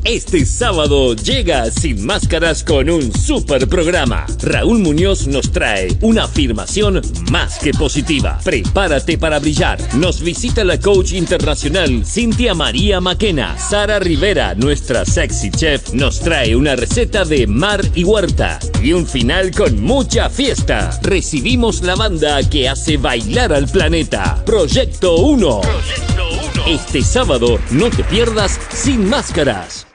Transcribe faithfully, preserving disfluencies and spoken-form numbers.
Este sábado llega Sin Máscaras con un super programa. Raúl Muñoz nos trae una afirmación más que positiva. Prepárate para brillar. Nos visita la coach internacional Cintia María Maquena. Sara Rivera, nuestra sexy chef, nos trae una receta de mar y huerta. Y un final con mucha fiesta. Recibimos la banda que hace bailar al planeta. Proyecto uno. Proyecto uno. Este sábado no te pierdas Sin Máscaras.